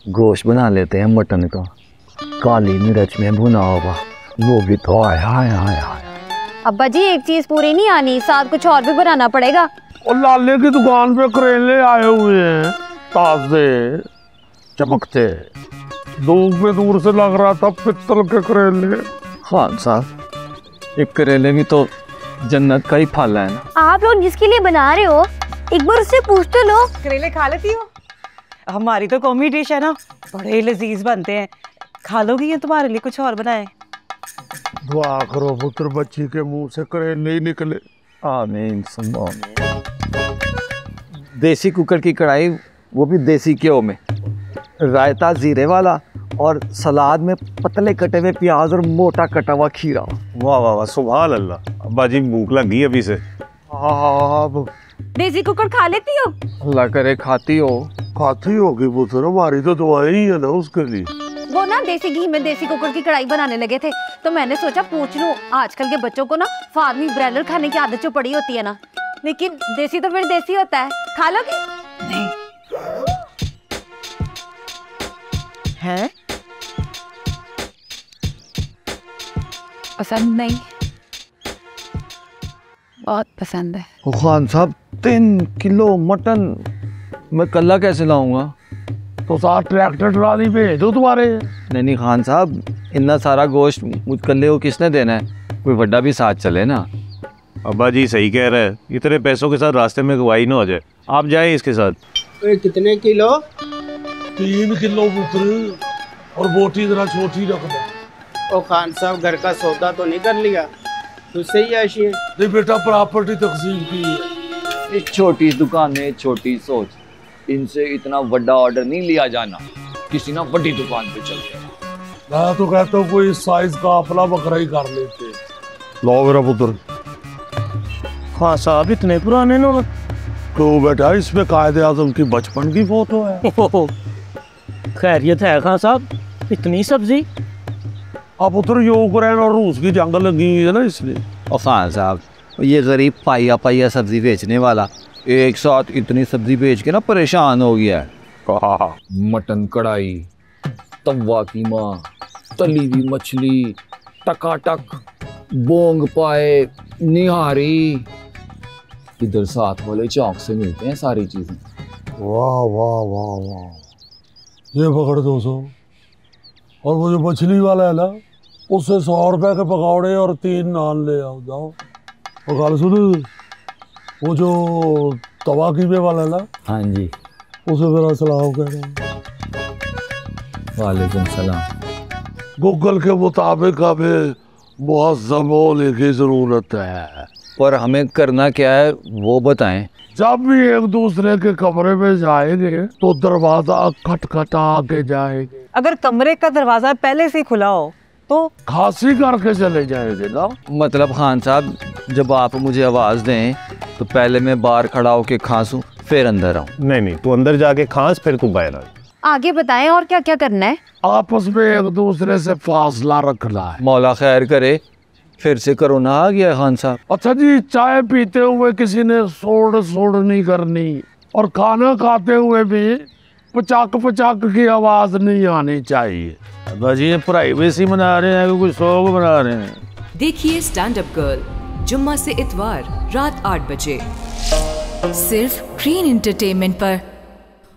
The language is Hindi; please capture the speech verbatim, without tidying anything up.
गोश्त बना लेते हैं मटन का, काली मिर्च में भुना हुआ, वो भी तो आय हाय हाय हाय। अब्बा जी एक चीज पूरी नहीं आनी, साथ कुछ और भी बनाना पड़ेगा। और लाले की दुकान पे करेले आए हुए हैं, ताजे चमकते, धूप में दूर से लग रहा था पित्तल के करेले। खान साहब एक करेले भी तो जन्नत का ही फल है ना। आप लोग जिसके लिए बना रहे हो एक बार उससे पूछ तो लो। करेले खा लेती हो? हमारी तो कौमी डिश है ना, बड़े लजीज बनते हैं, खा लोगी या तुम्हारे लिए कुछ और बनाए? दुआ करो पुत्र बच्ची के मुंह से करेले ही निकले। आमीन सुनो। देसी कुकर की कढ़ाई, वो भी देसी घ्यो में, रायता जीरे वाला, और सलाद में पतले कटे हुए प्याज और मोटा कटा हुआ खीरा। वाह वाह वाह, सुभान अल्लाह। अब्बा जी भूख लगी अभी से। हाँ, देसी कुकर खा लेती हो? अल्लाह करे खाती हो। खाती होगी पुत्र, हमारी तो दुआएं ही है ना उसके लिए। वो ना देसी घी में देसी कुकर की कढ़ाई बनाने लगे थे, तो मैंने सोचा पूछ लूं। आजकल के बच्चों को ना फार्मी ब्रायलर खाने की आदत जो पड़ी होती है ना, लेकिन देसी तो फिर देसी होता है। खा लोगे? नहीं है पसंद नहीं, बहुत पसंद है। खान साहब तीन किलो मटन मैं कल्ला कैसे लाऊंगा? तो साथ ट्रैक्टर ट्राली भेज दो तुम्हारे। नहीं नहीं खान साहब, इतना सारा गोश्त मुझ कल्ले को किसने देना है? कोई बड़ा भी साथ चले ना। अब्बा जी सही कह रहे हैं, इतने पैसों के साथ रास्ते में गवाही ना हो जाए। आप जाए इसके साथ। कितने किलो? तीन किलो पुत्र, और बोटी जरा छोटी रख दो। ओ खान साहब घर का सौदा तो नहीं कर लिया? तुझसे ही आशी है। नहीं बेटा, प्रॉपर्टी तकसीम की है। एक छोटी दुकान में छोटी सोच, इनसे इतना बड़ा ऑर्डर नहीं लिया जाना, किसी ना बड़ी दुकान पे चलते हैं। मैं तो कहता हूँ कोई साइज का अपना बकरा ही कर लेते। लो मेरा पुत्र। हाँ साहब इतने पुराने लोग? तो बेटा इसमें कायदे आजम की बचपन की फोटो है। खैरियत है खान साहब, इतनी सब्जी? अब पुत्र यूक्रेन और रूस की जंग लगी हुई है ना, इसलिए। और खान साहब ये गरीब पाइया पाइया सब्जी बेचने वाला एक साथ इतनी सब्जी बेच के ना परेशान हो गया है। कहा मटन कढ़ाई, तवा कीमा, तली हुई मछली, टकाटक, बोंग पाए, निहारी, इधर साथ वाले चौक से मिलते हैं सारी चीजें। वाह वाह वाह वाह, ये पकड़ दो सौ, और वो जो मछली वाला है ना, उससे सौ रुपए के पकौड़े और तीन नान ले आओ जाओ। और गाल सुन, वो जो तवा कीमे वाला है ना, हाँ जी, उसे मेरा सलाम कह रहा हूँ। वालेकुम सलाम। गूगल के मुताबिक हमें बहुत होने की जरूरत है। पर हमें करना क्या है वो बताएं। जब भी एक दूसरे के कमरे में जाएंगे तो दरवाजा खटखटा के जाएंगे। अगर कमरे का दरवाजा पहले से खुला हो तो खांसी करके चले जाएंगे ना। मतलब खान साहब जब आप मुझे आवाज दें तो पहले मैं बाहर खड़ा होके खांसूं फिर अंदर आऊं? नहीं नहीं, तू अंदर जाके खांस फिर तू बाहर आ। आगे बताएं और क्या क्या करना है? आपस में एक दूसरे से फासला रखना है। मौला खैर करे, फिर से कोरोना आ गया खान साहब। अच्छा जी, चाय पीते हुए किसी ने सोड़ सोड़ नहीं करनी, और खाना खाते हुए भी पचाक पचाक की आवाज नहीं आनी चाहिए। अजी प्राइवेसी मना रहे हैं कि कुछ शौक मना रहे हैं? देखिए स्टैंड अप गर्ल जुम्मा से इतवार रात आठ बजे सिर्फ ग्रीन एंटरटेनमेंट पर।